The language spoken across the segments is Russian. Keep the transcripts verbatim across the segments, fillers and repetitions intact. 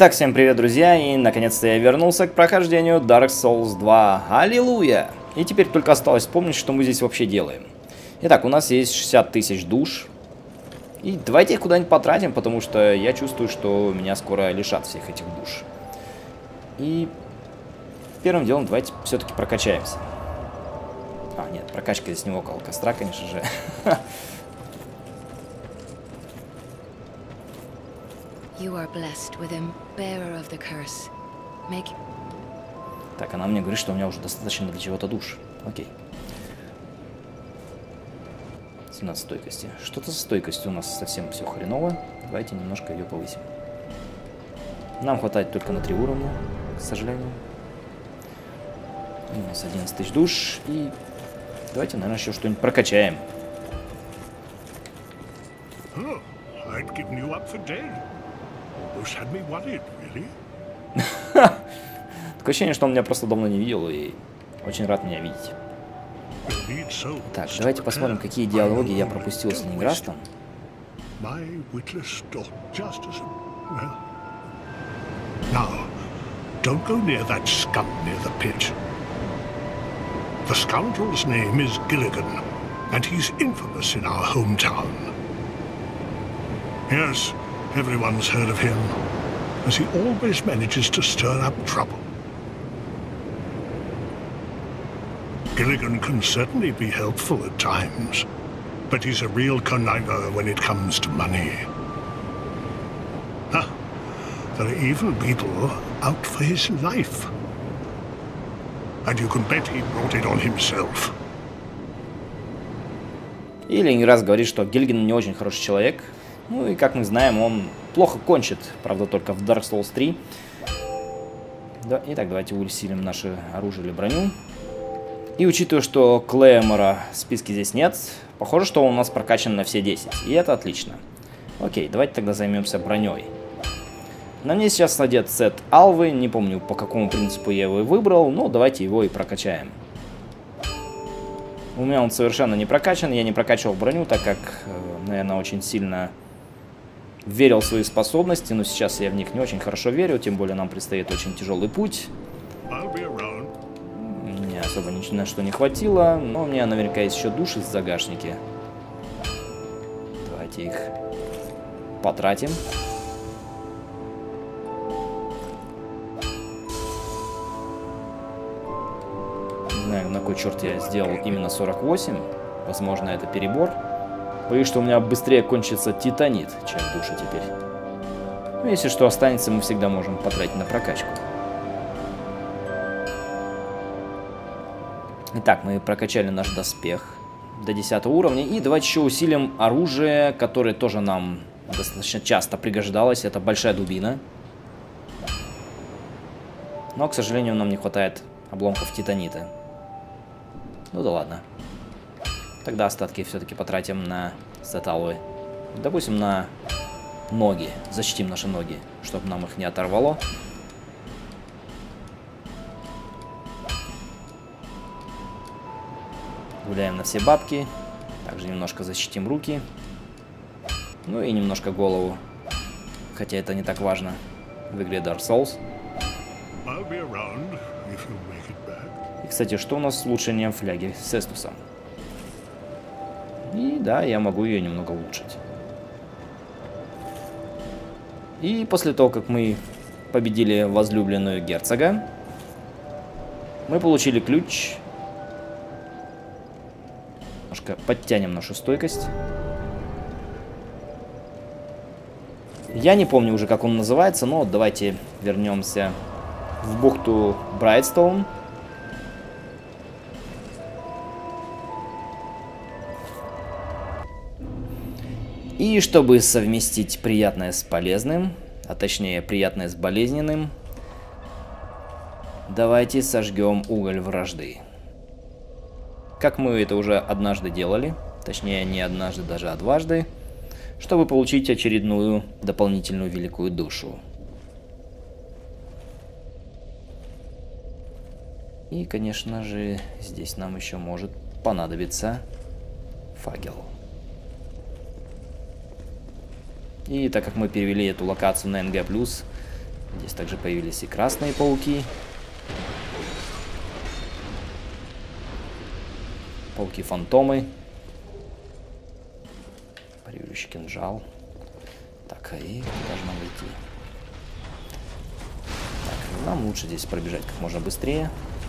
Итак, всем привет, друзья, и наконец-то я вернулся к прохождению Dark Souls два. Аллилуйя! И теперь только осталось вспомнить, что мы здесь вообще делаем. Итак, у нас есть шестьдесят тысяч душ. И давайте их куда-нибудь потратим, потому что я чувствую, что меня скоро лишат всех этих душ. И первым делом давайте все-таки прокачаемся. А, нет, прокачка здесь не около костра, конечно же. You are blessed with him, bearer of the curse. Make... Так, она мне говорит, что у меня уже достаточно для чего-то душ. Окей. семнадцать стойкости. Что-то со стойкостью у нас совсем все хреново. Давайте немножко ее повысим. Нам хватает только на три уровня, к сожалению. У нас одиннадцать тысяч душ. И давайте, наверное, еще что-нибудь прокачаем. Oh, I'd given you up for dead. Almost had me worried, really. Такое ощущение, что он меня просто давно не видел и очень рад меня видеть. Так, давайте посмотрим, какие диалоги я пропустил с Ниграстом. Now, don't go near that scum near the pit. The scoundrel's name is Gilligan, and he's infamous in our hometown. Yes, everyone's heard of him, as he always manages to stir up trouble. Gilligan can certainly be helpful at times, but he's a real conniver when it comes to money. Huh. There are even people out for his life. And you can bet he brought it on himself. И Ленинград говорит, что Гильган не очень хороший человек. Ну и, как мы знаем, он плохо кончит, правда, только в Dark Souls три. Да, итак, давайте усилим наше оружие или броню. И учитывая, что Клеймора в списке здесь нет, похоже, что он у нас прокачан на все десять. И это отлично. Окей, давайте тогда займемся броней. На мне сейчас надет сет Алвы. Не помню, по какому принципу я его и выбрал, но давайте его и прокачаем. У меня он совершенно не прокачан. Я не прокачивал броню, так как, наверное, очень сильно верил в свои способности. Но сейчас я в них не очень хорошо верю. Тем более нам предстоит очень тяжелый путь. Мне особо ничего на что не хватило. Но у меня наверняка есть еще души в загашнике. Давайте их потратим. Не знаю, на кой черт я сделал именно сорок восемь. Возможно, это перебор. Боюсь, что у меня быстрее кончится титанит, чем души теперь. Но если что останется, мы всегда можем потратить на прокачку. Итак, мы прокачали наш доспех до десятого уровня. И давайте еще усилим оружие, которое тоже нам достаточно часто пригождалось. Это большая дубина. Но, к сожалению, нам не хватает обломков титанита. Ну да ладно. Тогда остатки все-таки потратим на сеталвы. Допустим, на ноги. Защитим наши ноги, чтобы нам их не оторвало. Гуляем на все бабки. Также немножко защитим руки. Ну и немножко голову. Хотя это не так важно в игре Dark Souls. И, кстати, что у с с улучшением фляги с Эстусом? И да, я могу ее немного улучшить. И после того, как мы победили возлюбленную герцога, мы получили ключ. Немножко подтянем нашу стойкость. Я не помню уже, как он называется, но давайте вернемся в бухту Брайтстоун. И чтобы совместить приятное с полезным, а точнее приятное с болезненным, давайте сожгем уголь вражды. Как мы это уже однажды делали, точнее не однажды, даже а дважды, чтобы получить очередную дополнительную великую душу. И, конечно же, здесь нам еще может понадобиться факел. И так как мы перевели эту локацию на эн гэ плюс, Здесь также появились и красные пауки. Пауки-фантомы. Парирующий кинжал. Так, и куда же нам идти? Так, нам лучше здесь пробежать как можно быстрее.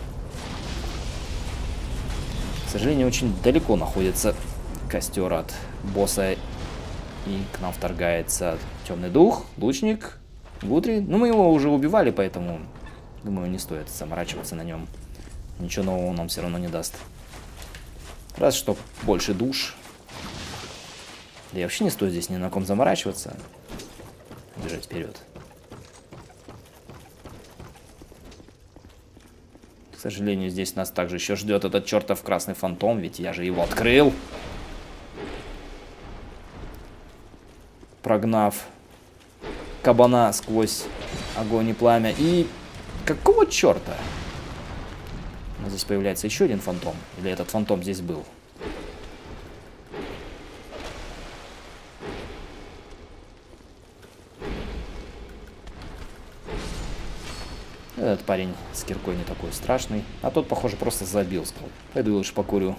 К сожалению, очень далеко находится костер от босса. И к нам вторгается темный дух, лучник, Гутри. Ну, мы его уже убивали, поэтому, думаю, не стоит заморачиваться на нем. Ничего нового он нам все равно не даст. Раз что больше душ. Да и вообще не стоит здесь ни на ком заморачиваться. Бежать вперед. К сожалению, здесь нас также еще ждет этот чертов красный фантом, ведь я же его открыл. Прогнав кабана сквозь огонь и пламя. И какого черта? Но здесь появляется еще один фантом. Или этот фантом здесь был? Этот парень с киркой не такой страшный. А тот, похоже, просто забил. Сказал, пойду лучше покурю.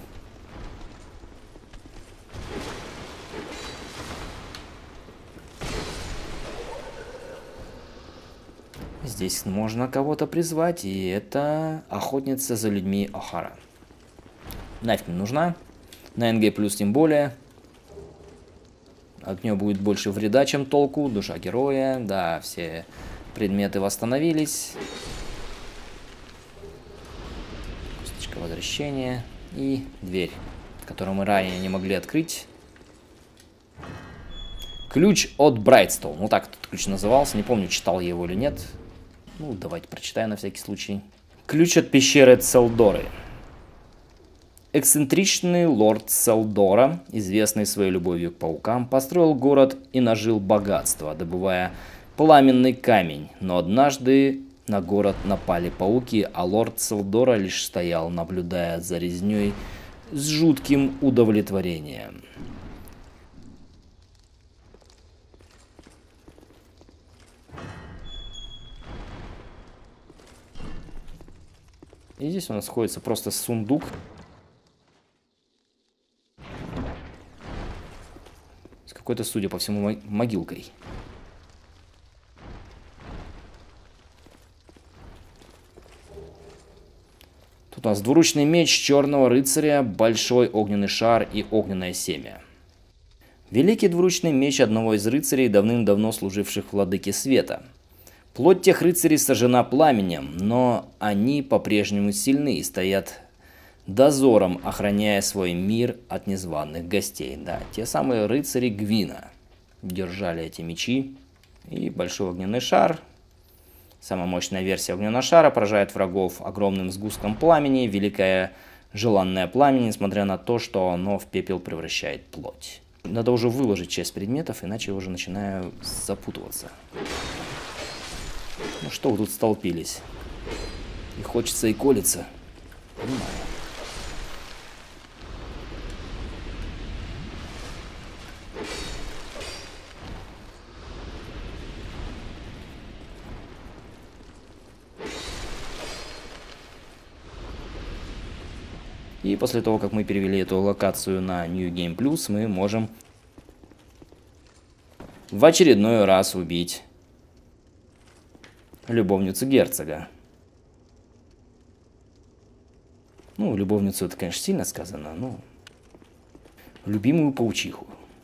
Здесь можно кого-то призвать, и это охотница за людьми Охара. Нафиг не нужна. На эн гэ плюс тем более. От нее будет больше вреда, чем толку. Душа героя. Да, все предметы восстановились. Косточка возвращения. И дверь, которую мы ранее не могли открыть. Ключ от Брайтстоу. Ну так этот ключ назывался. Не помню, читал я его или нет. Ну, давайте прочитаю на всякий случай. Ключ от пещеры Целдоры. Эксцентричный лорд Целдора, известный своей любовью к паукам, построил город и нажил богатство, добывая пламенный камень. Но однажды на город напали пауки, а лорд Целдора лишь стоял, наблюдая за резней с жутким удовлетворением. И здесь у нас находится просто сундук. С какой-то, судя по всему, могилкой. Тут у нас двуручный меч черного рыцаря, большой огненный шар и огненное семя. Великий двуручный меч одного из рыцарей, давным-давно служивших владыке света. Плоть тех рыцарей сожжена пламенем, но они по-прежнему сильны и стоят дозором, охраняя свой мир от незваных гостей. Да, те самые рыцари Гвина держали эти мечи. И большой огненный шар. Самая мощная версия огненного шара поражает врагов огромным сгустком пламени. Великое желанное пламя, несмотря на то, что оно в пепел превращает плоть. Надо уже выложить часть предметов, иначе я уже начинаю запутываться. Ну что вы тут столпились? И хочется, и колется. Понимаю. И после того, как мы перевели эту локацию на New Game Plus, мы можем в очередной раз убить любовницу герцога. Ну, любовницу это, конечно, сильно сказано, но любимую паучиху.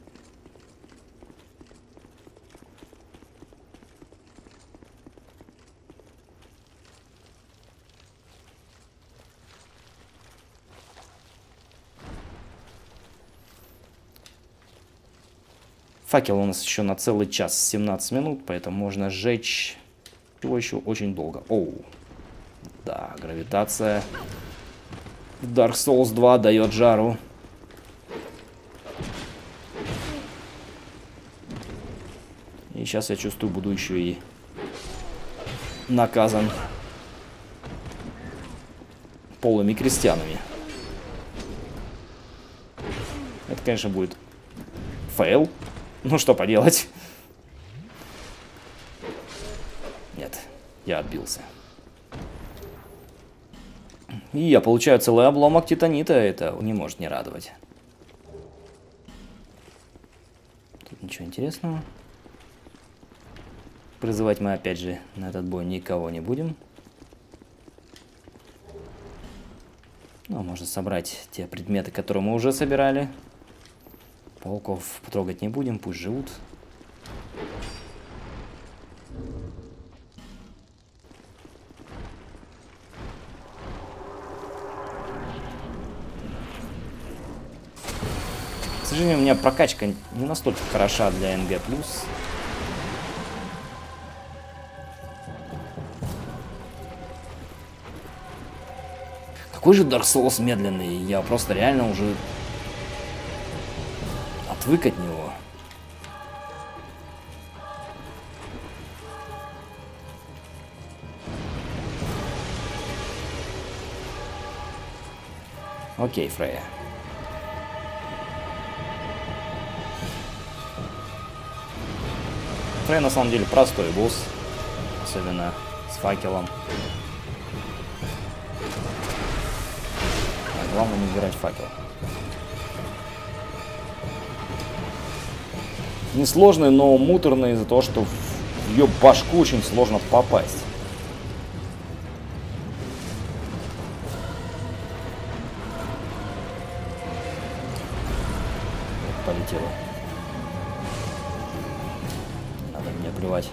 Факел у нас еще на целый час семнадцать минут, поэтому можно сжечь его еще очень долго. Оу. Да, гравитация в Dark Souls два дает жару. И сейчас я чувствую, буду еще и наказан полыми крестьянами. Это, конечно, будет фейл. Ну, что поделать. Нет. Я отбился. И я получаю целый обломок титанита. Это не может не радовать. Тут ничего интересного. Призывать мы опять же на этот бой никого не будем. Ну, можно собрать те предметы, которые мы уже собирали. Пауков трогать не будем, пусть живут. К сожалению, у меня прокачка не настолько хороша для эн гэ плюс. Какой же Dark Souls медленный, я просто реально уже отвык от него. Окей, Фрея. Фрея на самом деле простой босс, особенно с факелом. Главное не убирать факел. Несложный, но муторный из-за того, что в ее башку очень сложно попасть. Полетело. Надо мне плевать.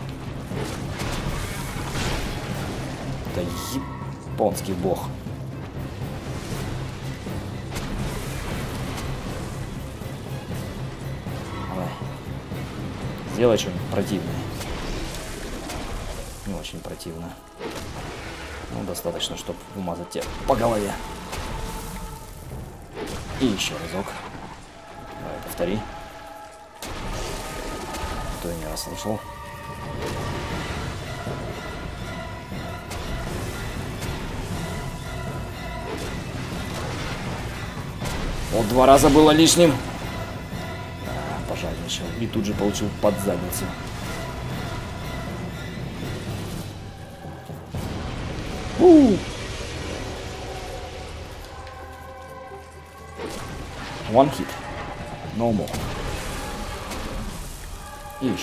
Это японский бог. Сделай что-нибудь противное. Не очень противно. Ну, достаточно, чтобы вмазать тебя по голове. И еще разок. Давай, повтори. А то я не расслышал. Вот два раза было лишним. Пожадничал. И тут же получил под задницу. У-у-у. One hit. No more. И еще.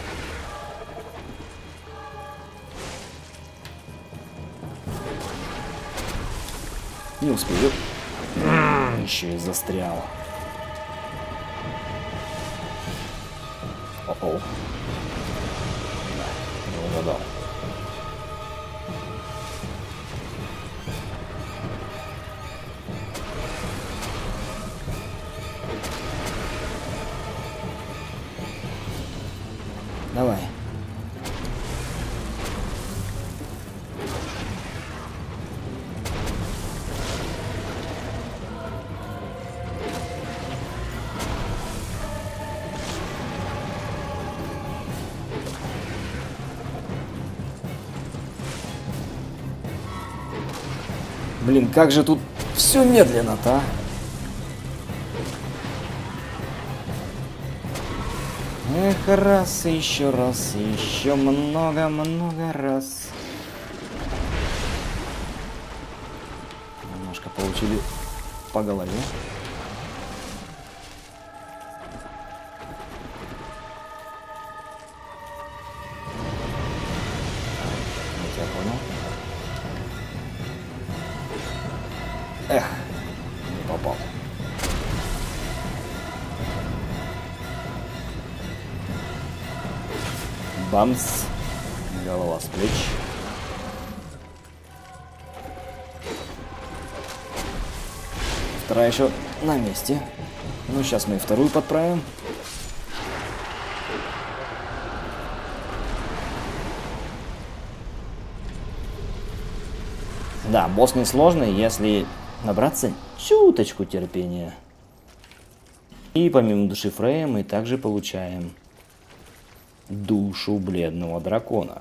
Не успею. Еще и застрял. О-о. Не угадал. Давай. Блин, как же тут все медленно-то, а? Эх, раз, и еще раз, и еще много-много раз. Немножко получили по голове. Я понял. Эх, не попал. Бамс. Голова с плеч. Вторая еще на месте. Ну, сейчас мы и вторую подправим. Да, босс несложный, если набраться чуточку терпения. И помимо души Фрея мы также получаем душу бледного дракона.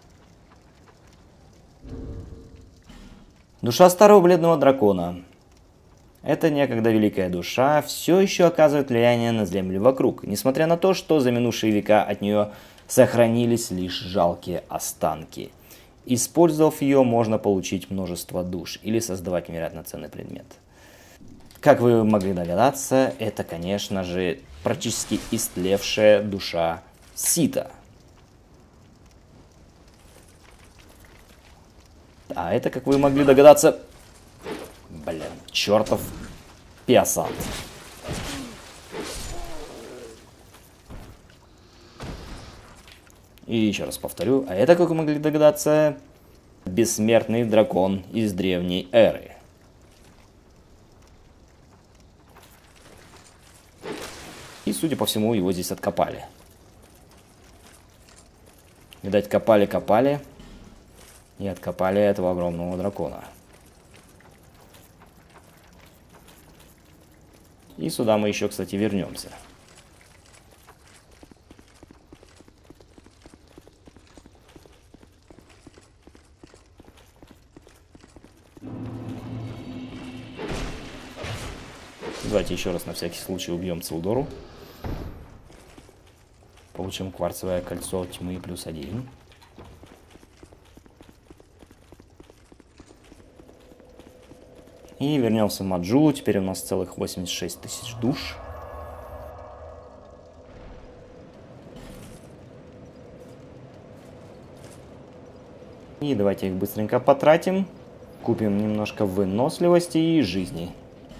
Душа старого бледного дракона. Эта некогда великая душа все еще оказывает влияние на землю вокруг, несмотря на то, что за минувшие века от нее сохранились лишь жалкие останки. Использовав ее, можно получить множество душ или создавать невероятно ценный предмет. Как вы могли догадаться, это, конечно же, практически истлевшая душа Сита. А это, как вы могли догадаться, блин, чертов пиасант. И еще раз повторю, а это, как вы могли догадаться, бессмертный дракон из древней эры. И, судя по всему, его здесь откопали. Видать, копали-копали и откопали этого огромного дракона. И сюда мы еще, кстати, вернемся. Давайте еще раз на всякий случай убьем Целдору. Получим кварцевое кольцо тьмы плюс один. И вернемся в Маджулу. Теперь у нас целых восемьдесят шесть тысяч душ. И давайте их быстренько потратим. Купим немножко выносливости и жизни.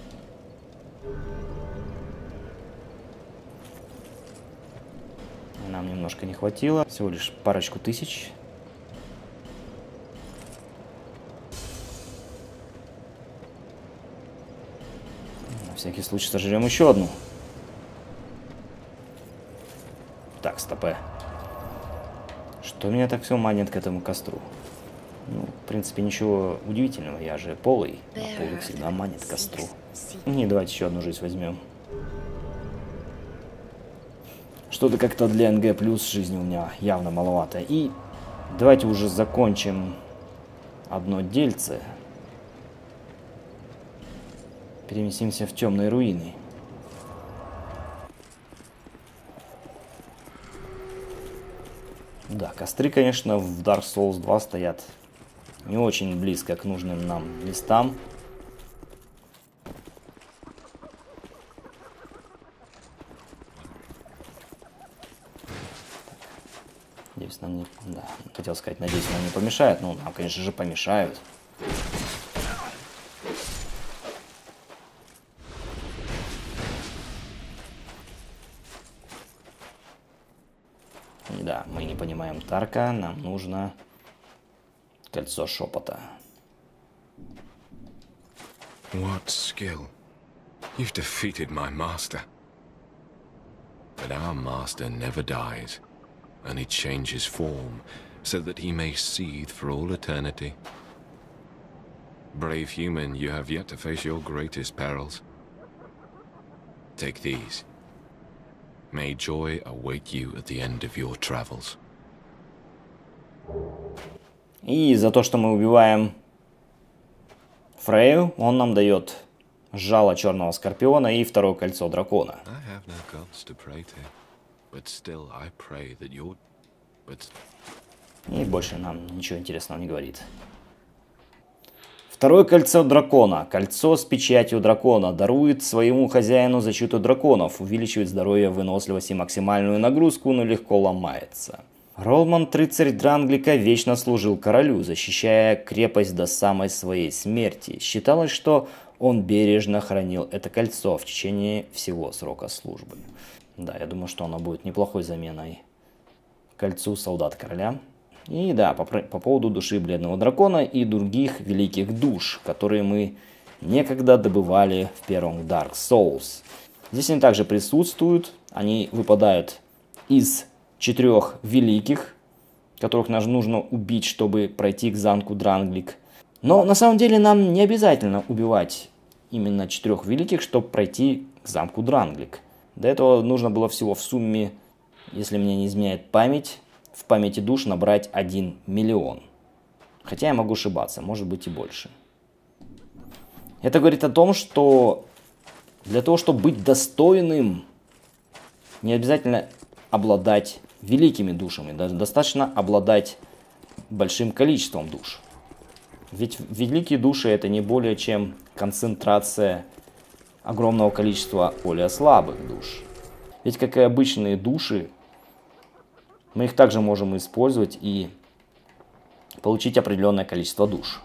Нам немножко не хватило. Всего лишь парочку тысяч. На всякий случай сожрем еще одну. Так, стопэ. Что меня так все манит к этому костру? Ну, в принципе, ничего удивительного. Я же полый. А полый всегда манит к костру. И давайте еще одну жизнь возьмем. Что-то как-то для эн гэ плюс жизни у меня явно маловато. И давайте уже закончим одно дельце. Переместимся в темные руины. Да, костры, конечно, в Dark Souls два стоят не очень близко к нужным нам местам. Надеюсь, нам не... Да, хотел сказать, надеюсь, нам не помешает. Ну, нам, конечно же, помешают. И да, мы не понимаем Тарка. Нам нужно кольцо шепота. What skill? You've defeated my master. But our master never dies. Only changes form, so that he may seethe for all eternity. Brave human, you have yet to face your greatest perils. Take these. May joy await you at the end of your travels. И за то, что мы убиваем Фрею, он нам дает жало черного скорпиона и второе кольцо дракона. И больше нам ничего интересного не говорит. Второе кольцо дракона. Кольцо с печатью дракона. Дарует своему хозяину защиту драконов. Увеличивает здоровье, выносливость и максимальную нагрузку, но легко ломается. Ролманд, рыцарь Дранглика, вечно служил королю, защищая крепость до самой своей смерти. Считалось, что он бережно хранил это кольцо в течение всего срока службы. Да, я думаю, что оно будет неплохой заменой кольцу солдат короля. И да, по, по поводу души бледного дракона и других великих душ, которые мы некогда добывали в первом Dark Souls. Здесь они также присутствуют, они выпадают из четырех великих, которых нам нужно убить, чтобы пройти к замку Дранглик. Но на самом деле нам не обязательно убивать именно четырех великих, чтобы пройти к замку Дранглик. До этого нужно было всего в сумме, если мне не изменяет память, в памяти душ набрать один миллион. Хотя я могу ошибаться, может быть и больше. Это говорит о том, что для того, чтобы быть достойным, не обязательно обладать великими душами. Достаточно обладать большим количеством душ. Ведь великие души это не более чем концентрация огромного количества более слабых душ. Ведь как и обычные души, мы их также можем использовать и получить определенное количество душ.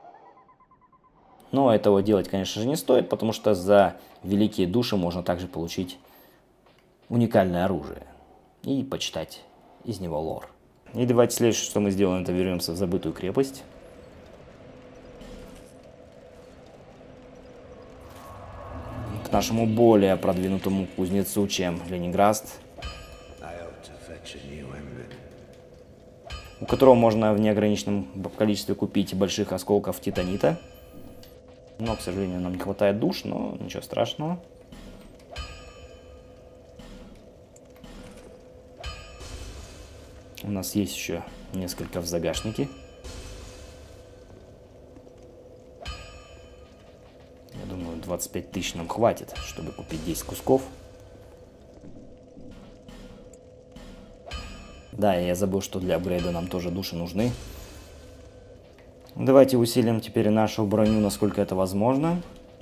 Но этого делать, конечно же, не стоит, потому что за великие души можно также получить уникальное оружие и почитать из него лор. И давайте следующее, что мы сделаем, это вернемся в забытую крепость. К нашему более продвинутому кузнецу, чем Ленинград, у которого можно в неограниченном количестве купить больших осколков титанита. Но, к сожалению, нам не хватает душ, но ничего страшного. У нас есть еще несколько в загашнике. Я думаю, двадцать пять тысяч нам хватит, чтобы купить десять кусков. Да, я забыл, что для апгрейда нам тоже души нужны. Давайте усилим теперь нашу броню, насколько это возможно.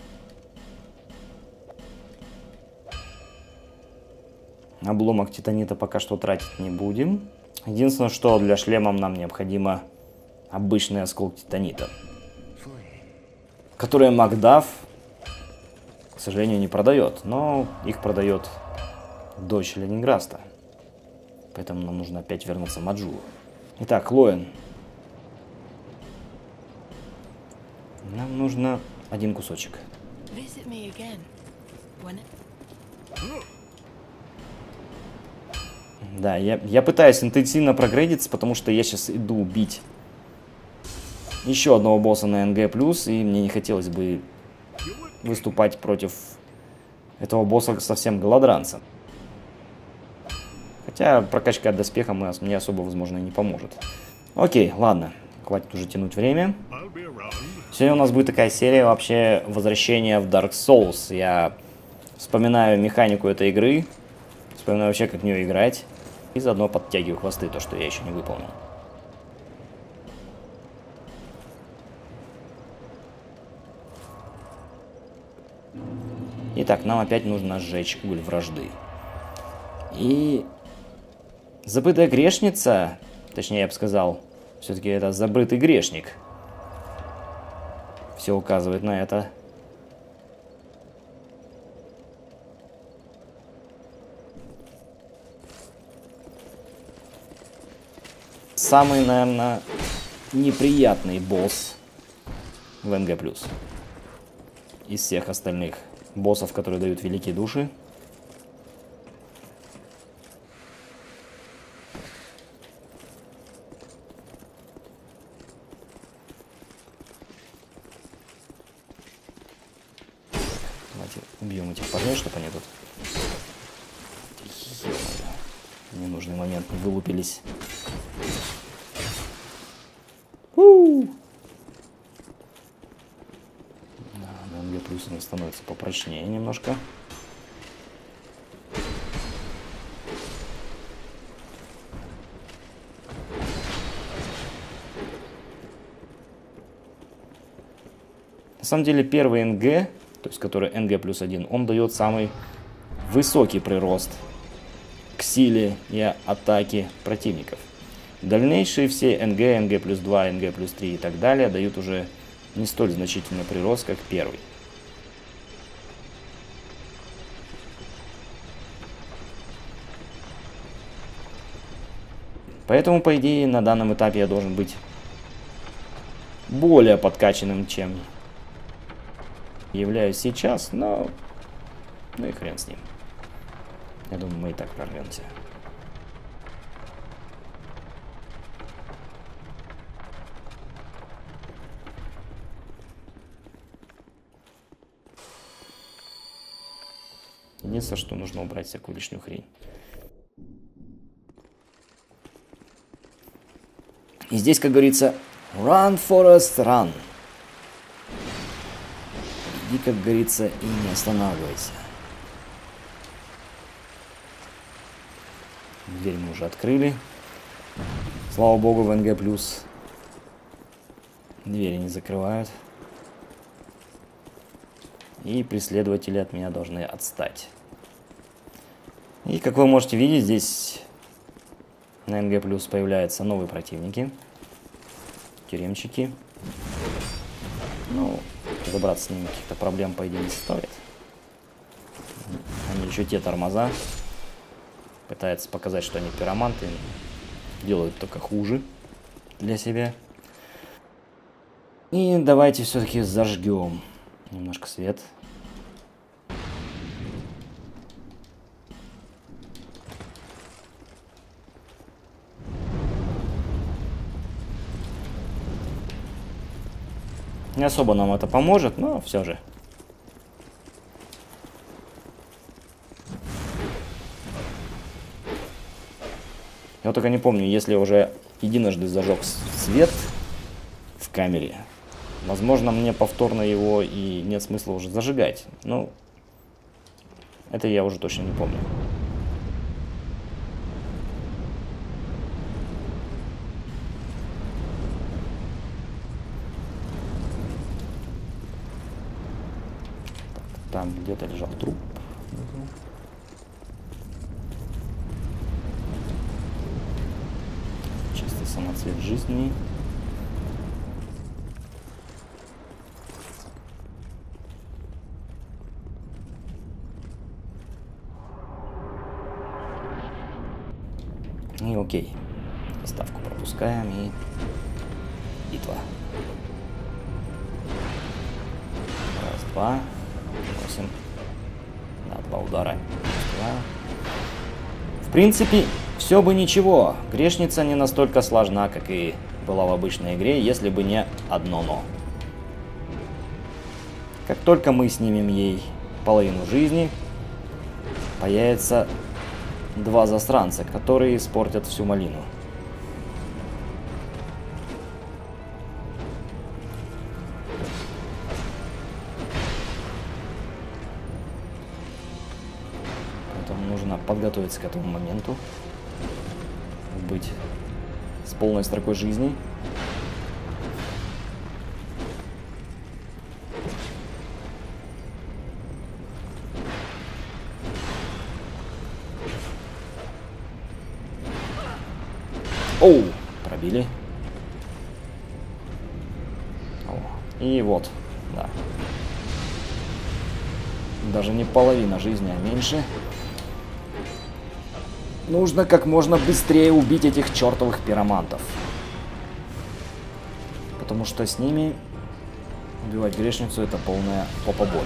Обломок титанита пока что тратить не будем. Единственное, что для шлема нам необходимо обычный осколок титанита, которые Макдаф, к сожалению, не продает, но их продает дочь Ленинграда. Поэтому нам нужно опять вернуться в Маджулу. Итак, Лоэн. Нам нужно один кусочек. Да, я, я пытаюсь интенсивно прогрейдиться, потому что я сейчас иду убить еще одного босса на эн гэ плюс, и мне не хотелось бы выступать против этого босса совсем голодранца. Хотя прокачка доспеха мне особо, возможно, и не поможет. Окей, ладно. Хватит уже тянуть время. Сегодня у нас будет такая серия вообще возвращения в Dark Souls. Я вспоминаю механику этой игры. Вспоминаю вообще, как в нее играть. И заодно подтягиваю хвосты, то, что я еще не выполнил. Итак, нам опять нужно сжечь уголь вражды. И... забытая грешница, точнее я бы сказал, все-таки это забытый грешник. Все указывает на это. Самый, наверное, неприятный босс в эн гэ плюс. Из всех остальных боссов, которые дают великие души. Убьем этих парней, чтобы они тут в ненужный момент не вылупились. У-у-у! Да, на эн гэ плюс они становятся попрочнее немножко. На самом деле первый эн гэ, то есть который эн гэ плюс один, он дает самый высокий прирост к силе и атаке противников. Дальнейшие все эн гэ, эн гэ плюс два, эн гэ плюс три и так далее дают уже не столь значительный прирост, как первый. Поэтому, по идее, на данном этапе я должен быть более подкачанным, чем являюсь сейчас, но ну и хрен с ним. Я думаю, мы и так прорвемся. Единственное, что нужно убрать всякую лишнюю хрень. И здесь, как говорится, run, Forest, run. Иди, как говорится, и не останавливайся. Дверь мы уже открыли. Слава богу, в эн гэ плюс двери не закрывают. И преследователи от меня должны отстать. И как вы можете видеть, здесь на эн гэ плюс появляются новые противники. Тюремщики. Ну, разобраться с ними каких-то проблем, по идее, не составит. Они еще те тормоза. Пытаются показать, что они пироманты. Делают только хуже для себя. И давайте все-таки зажгем немножко свет. Не особо нам это поможет, но все же. Я только не помню, если уже единожды зажег свет в камере, возможно, мне повторно его и нет смысла уже зажигать. Ну, это я уже точно не помню. Там где-то лежал труп. Чистый самоцвет жизни. И окей. Доставку пропускаем и битва. Раз, два. восемь. Да, два удара. Два. В принципе, все бы ничего. Грешница не настолько сложна, как и была в обычной игре, если бы не одно но. Как только мы снимем ей половину жизни, появится два засранца, которые испортят всю малину. Нужно подготовиться к этому моменту, быть с полной строкой жизни. Оу, пробили. О, и вот, да. Даже не половина жизни, а меньше. Нужно как можно быстрее убить этих чертовых пиромантов. Потому что с ними убивать грешницу — это полная попа боль.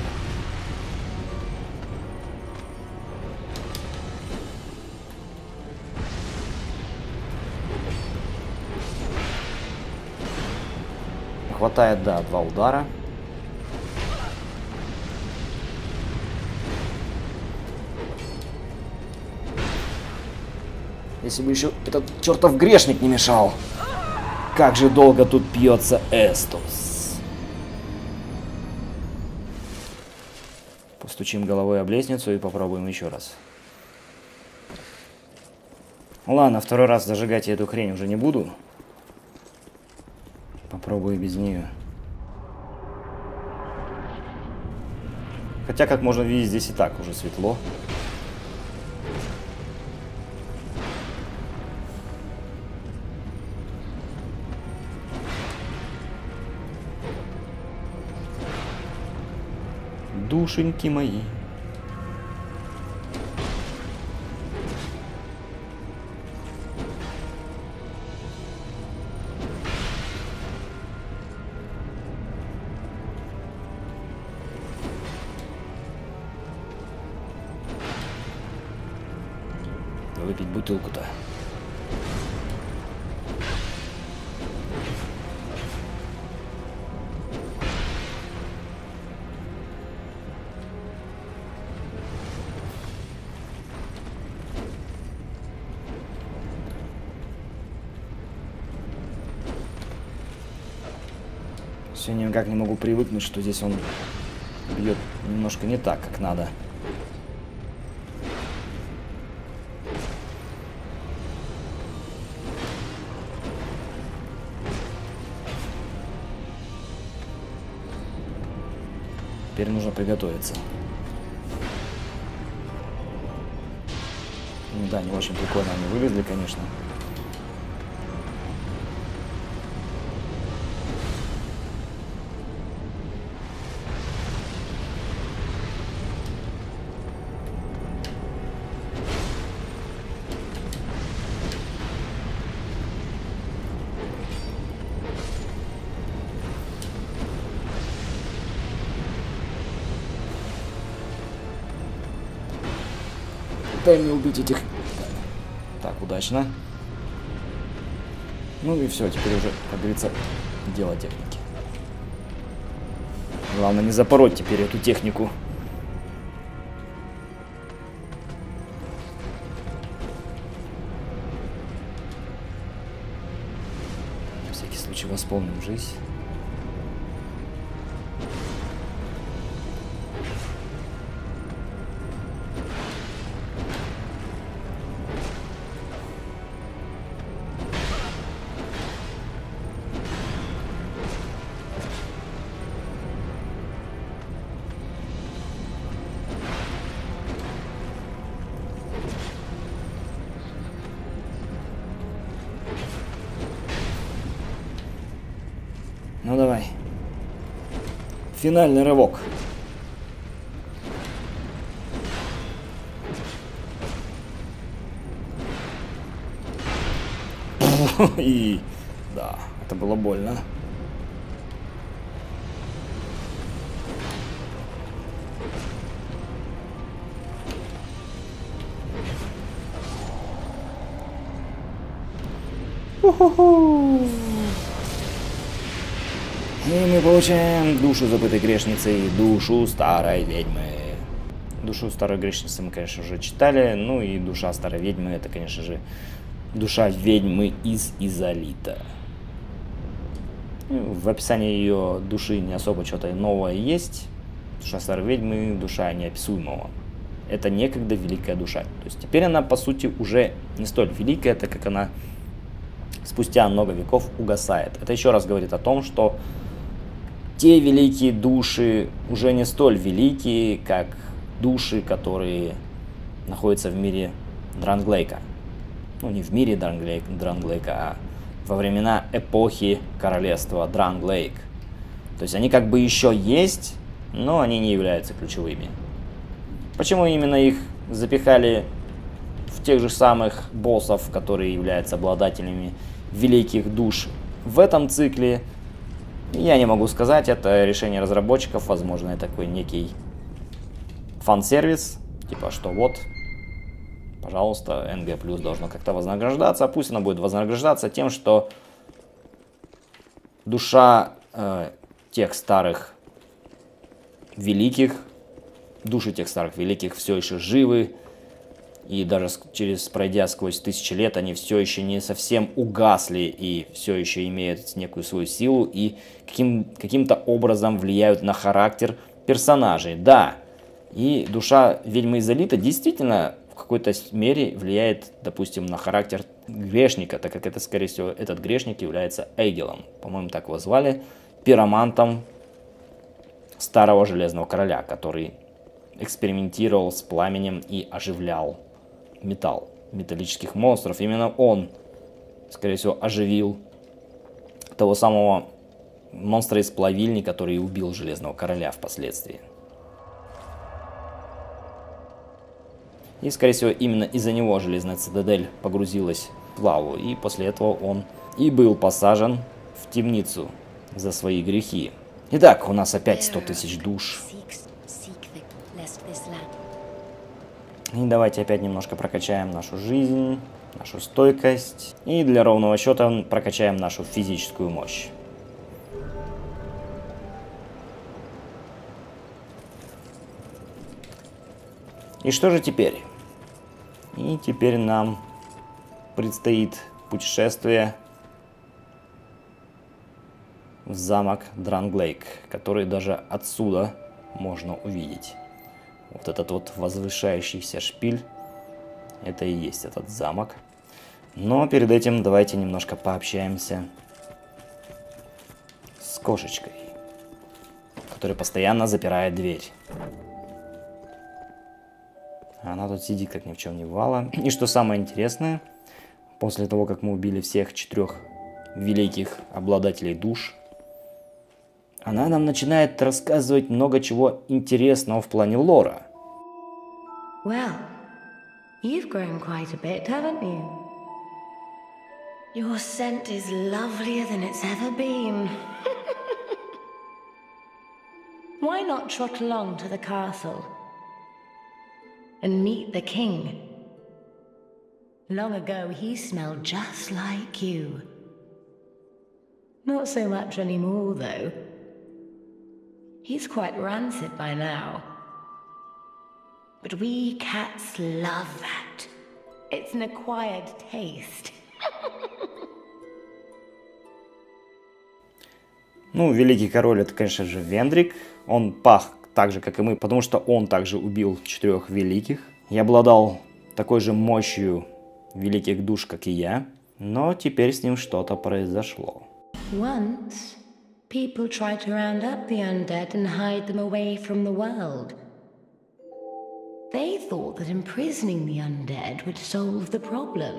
Хватает, да, два удара. Если бы еще этот чертов грешник не мешал. Как же долго тут пьется Эстус. Постучим головой об лестницу и попробуем еще раз. Ладно, второй раз зажигать я эту хрень уже не буду. Попробую без нее. Хотя, как можно видеть, здесь и так уже светло. Душеньки мои. Выпить бутылку-то. Все никак не могу привыкнуть, что здесь он бьет немножко не так, как надо. Теперь нужно приготовиться. Ну да, не очень прикольно они вылезли, конечно. Дай мне убить этих... Так, удачно. Ну и все, теперь уже, как говорится, дело техники. Главное не запороть теперь эту технику. На всякий случай восполним жизнь. Ну давай. Финальный рывок. И да, это было больно. У-ху-ху. И мы получаем душу забытой грешницы и душу старой ведьмы. Душу старой грешницы мы, конечно, уже читали. Ну и душа старой ведьмы — это, конечно же, душа ведьмы из Изолита. В описании ее души не особо что-то новое есть. Душа старой ведьмы — душа неописуемого. Это некогда великая душа. То есть теперь она, по сути, уже не столь великая, так как она спустя много веков угасает. Это еще раз говорит о том, что те великие души уже не столь великие, как души, которые находятся в мире Дранглейка. Ну, не в мире Дранглейка, Дранглейка, а во времена эпохи королевства Дранглейк. То есть они как бы еще есть, но они не являются ключевыми. Почему именно их запихали в тех же самых боссов, которые являются обладателями великих душ в этом цикле, я не могу сказать. Это решение разработчиков. Возможно, это такой некий фан-сервис. Типа, что вот, пожалуйста, эн джи плюс должно как-то вознаграждаться. Пусть она будет вознаграждаться тем, что душа э, тех старых великих, души тех старых великих все еще живы. И даже через, пройдя сквозь тысячи лет, они все еще не совсем угасли и все еще имеют некую свою силу и каким, каким-то образом влияют на характер персонажей. Да, и душа ведьмы Изолита действительно в какой-то мере влияет, допустим, на характер грешника, так как это, скорее всего, этот грешник является Эйгелом. По-моему, так его звали, пиромантом старого Железного Короля, который экспериментировал с пламенем и оживлял металл, металлических монстров. Именно он, скорее всего, оживил того самого монстра из плавильни, который убил Железного Короля впоследствии. И, скорее всего, именно из-за него Железная Цитадель погрузилась в лаву. И после этого он и был посажен в темницу за свои грехи. Итак, у нас опять сто тысяч душ. И давайте опять немножко прокачаем нашу жизнь, нашу стойкость. И для ровного счета прокачаем нашу физическую мощь. И что же теперь? И теперь нам предстоит путешествие в замок Дранглейк, который даже отсюда можно увидеть. Вот этот вот возвышающийся шпиль, это и есть этот замок. Но перед этим давайте немножко пообщаемся с кошечкой, который постоянно запирает дверь. Она тут сидит, как ни в чем не бывало. И что самое интересное, после того, как мы убили всех четырех великих обладателей душ, она нам начинает рассказывать много чего интересного в плане лора. Well, you've grown quite a bit, haven't you? Your scent is lovelier than it's ever been. Why not trot along to the castle and meet the king? Long ago, he smelled just like you. Not so much anymore, though. He's quite rancid by now. But we cats love that. It's an acquired taste. Ну, великий король — это, конечно же, Вендрик. Он пах так же, как и мы, потому что он также убил четырех великих и обладал такой же мощью великих душ, как и я. Но теперь с ним что-то произошло. Once, people tried to round up the undead and hide them away from the world. They thought that imprisoning the undead would solve the problem.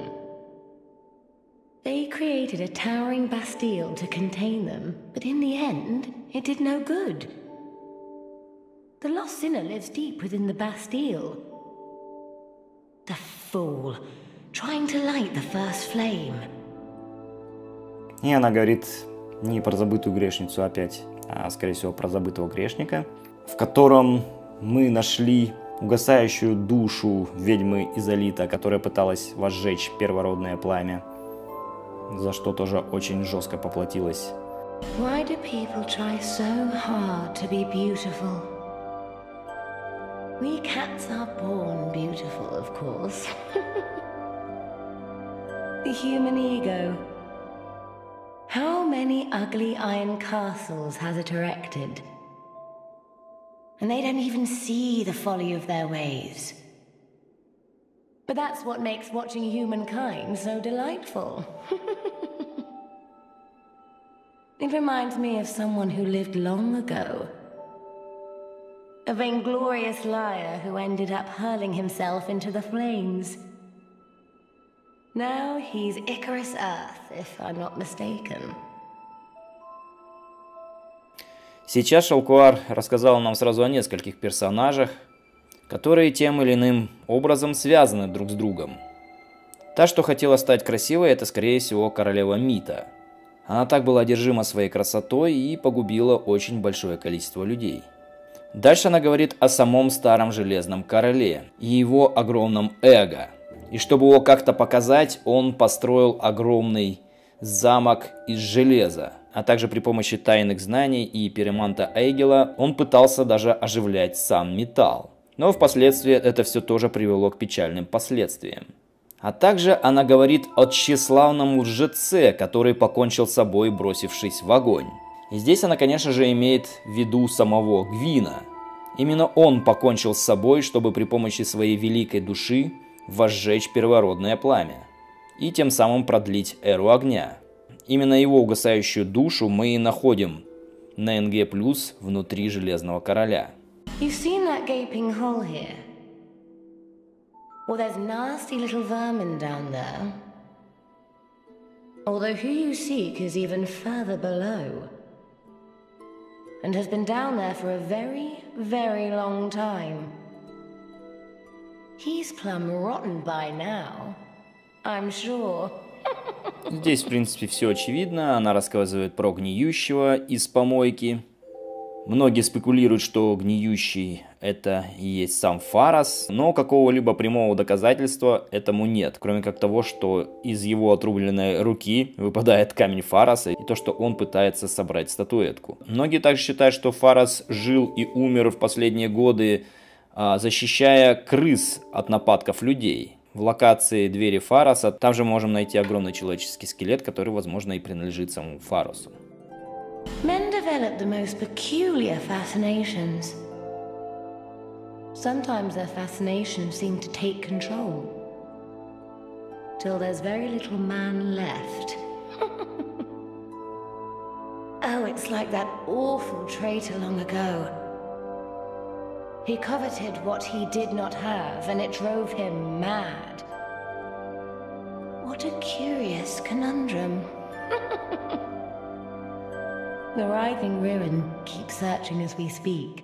They created a towering Bastille to contain them, but in the end, it did no good. The lost sinner lives deep within the Bastille. The fool, trying to light the first flame. И она говорит не про забытую грешницу опять, а, скорее всего, про забытого грешника, в котором мы нашли угасающую душу ведьмы Изолита, которая пыталась возжечь первородное пламя, за что тоже очень жестко поплатилась. Why do people try so hard to be beautiful? We cats are born beautiful, of course. The human ego. How many ugly iron castles has it erected? And they don't even see the folly of their ways. But that's what makes watching humankind so delightful. It reminds me of someone who lived long ago. A vainglorious liar who ended up hurling himself into the flames. Now he's Icarus Earth, if I'm not mistaken. Сейчас Шалкуар рассказал нам сразу о нескольких персонажах, которые тем или иным образом связаны друг с другом. Та, что хотела стать красивой, это, скорее всего, королева Мита. Она так была одержима своей красотой и погубила очень большое количество людей. Дальше она говорит о самом старом Железном Короле и его огромном эго. И чтобы его как-то показать, он построил огромный замок из железа. А также при помощи тайных знаний и пироманта Эйгела он пытался даже оживлять сам металл. Но впоследствии это все тоже привело к печальным последствиям. А также она говорит о тщеславном лжеце, который покончил с собой, бросившись в огонь. И здесь она, конечно же, имеет в виду самого Гвина. Именно он покончил с собой, чтобы при помощи своей великой души возжечь первородное пламя и тем самым продлить эру огня. Именно его угасающую душу мы и находим на эн джи плюс внутри Железного Короля. You've seen that gaping hole here? Well, there's nasty little vermin down there. Although who you seek is even further below. And has been down there for a very, very long time. He's plumb rotten by now, I'm sure. Здесь, в принципе, все очевидно. Она рассказывает про гниющего из помойки. Многие спекулируют, что гниющий — это и есть сам Фарос, но какого-либо прямого доказательства этому нет, кроме как того, что из его отрубленной руки выпадает камень Фароса и то, что он пытается собрать статуэтку. Многие также считают, что Фарос жил и умер в последние годы, защищая крыс от нападков людей. В локации двери Фароса там же можем найти огромный человеческий скелет, который, возможно, и принадлежит самому Фаросу. Men develop the most peculiar fascinations. Sometimes their fascinations seem to take control, till there's very little man left. Oh, now it's like that awful traitor long ago. He coveted what he did not have, and it drove him mad. What a curious conundrum. The writhing ruin keeps searching as we speak.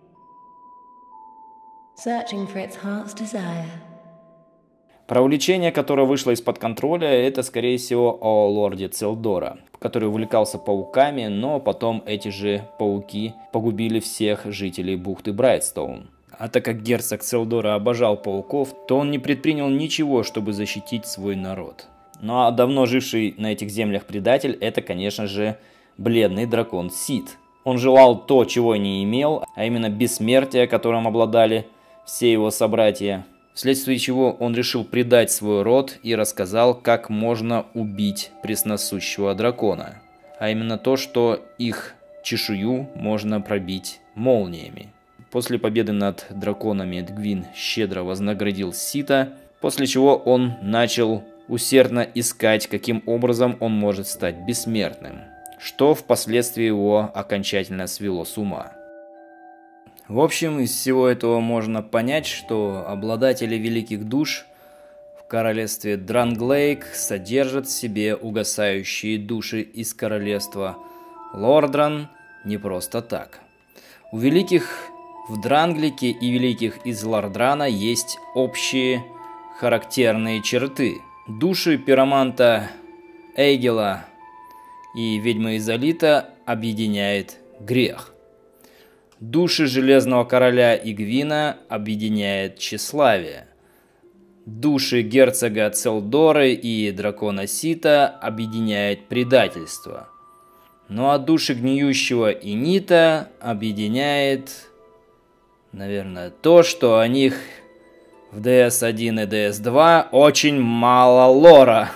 Searching for its heart's desire. Про увлечение, которое вышло из-под контроля, это, скорее всего, о лорде Целдора, который увлекался пауками, но потом эти же пауки погубили всех жителей бухты Брайтстоун. А так как герцог Целдора обожал пауков, то он не предпринял ничего, чтобы защитить свой народ. Ну а давно живший на этих землях предатель, это, конечно же, бледный дракон Сид. Он желал то, чего не имел, а именно бессмертие, которым обладали все его собратья. Вследствие чего он решил предать свой род и рассказал, как можно убить пресносущего дракона. А именно то, что их чешую можно пробить молниями. После победы над драконами Эдгвин щедро вознаградил Сита, после чего он начал усердно искать, каким образом он может стать бессмертным, что впоследствии его окончательно свело с ума. В общем, из всего этого можно понять, что обладатели великих душ в королевстве Дранглейк содержат в себе угасающие души из королевства Лордран не просто так. У великих в Дранглике и великих из Лордрана есть общие характерные черты. Души пироманта Эйгела и ведьмы Изолита объединяет грех. Души Железного Короля Игвина объединяет тщеславие. Души герцога Целдоры и дракона Сита объединяет предательство. Ну а души гниющего Инита объединяет, наверное, то, что о них в ди эс один и ди эс два очень мало лора.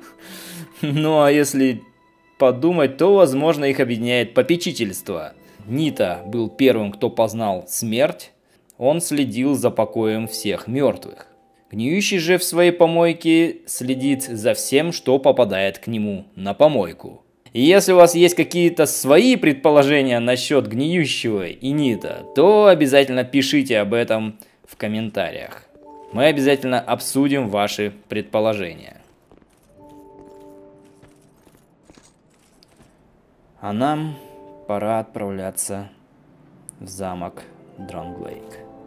Ну а если подумать, то, возможно, их объединяет попечительство. Нита был первым, кто познал смерть. Он следил за покоем всех мертвых. Гниющий же в своей помойке следит за всем, что попадает к нему на помойку. И если у вас есть какие-то свои предположения насчет гниющего и Нита, то обязательно пишите об этом в комментариях. Мы обязательно обсудим ваши предположения. А нам пора отправляться в замок Дранглейк.